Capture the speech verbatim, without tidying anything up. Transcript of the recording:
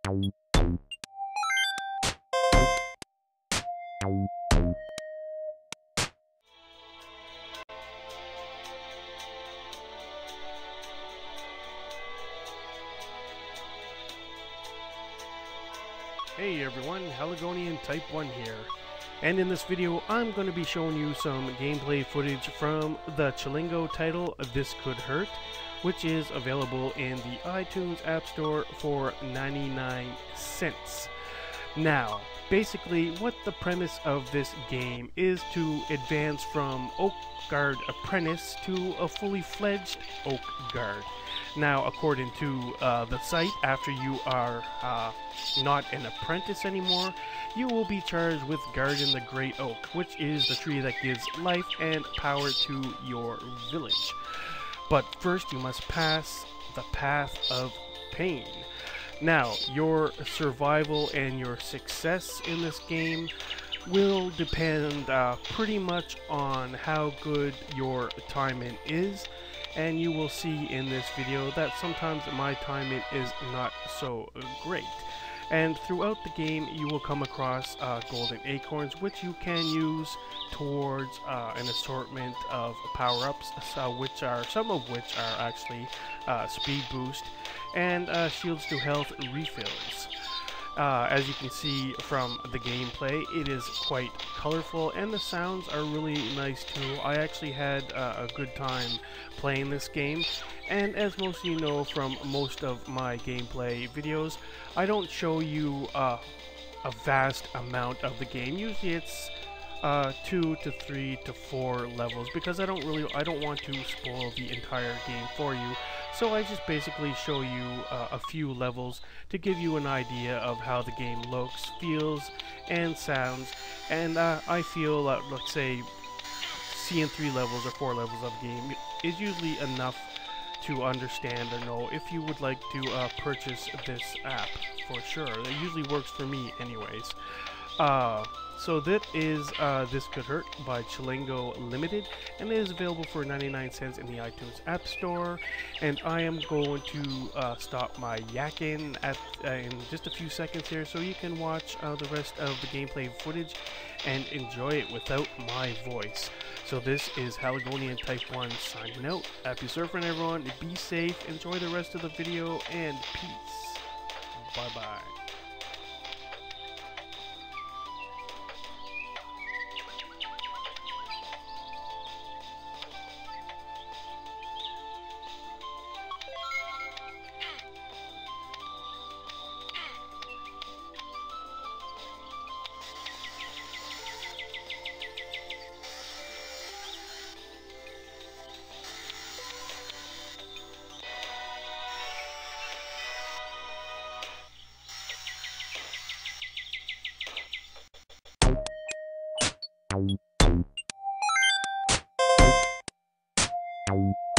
Hey everyone, Haligonian Type one here, and in this video I'm going to be showing you some gameplay footage from the Chillingo title This Could Hurt, which is available in the iTunes App Store for ninety-nine cents. Now, basically what the premise of this game is to advance from Oak Guard Apprentice to a fully fledged Oak Guard. Now, according to uh, the site, after you are uh, not an apprentice anymore, you will be charged with guarding the Great Oak, which is the tree that gives life and power to your village. But first, you must pass the path of pain. Now, your survival and your success in this game will depend uh, pretty much on how good your timing is. And you will see in this video that sometimes my timing is not so great. And throughout the game you will come across uh, golden acorns, which you can use towards uh, an assortment of power-ups, uh, which are some of which are actually uh, speed boost and uh, shields to health refills. Uh, as you can see from the gameplay, it is quite colorful and the sounds are really nice too. I actually had uh, a good time playing this game, and as most of you know from most of my gameplay videos, I don't show you uh, a vast amount of the game. Usually it's uh, two to three to four levels, because I don't really I don't want to spoil the entire game for you. So I just basically show you uh, a few levels to give you an idea of how the game looks, feels, and sounds. And uh, I feel that, let's say, seeing three levels or four levels of the game is usually enough to understand or know if you would like to uh, purchase this app, for sure. It usually works for me anyways. Uh, so that is uh, This Could Hurt by Chillingo Ltd, and it is available for ninety-nine cents in the iTunes App Store. And I am going to uh, stop my yakking at, uh, in just a few seconds here, so you can watch uh, the rest of the gameplay footage and enjoy it without my voice. So this is Haligonian Type one signing out. Happy surfing everyone, be safe, enjoy the rest of the video, and peace. Bye bye. Ow.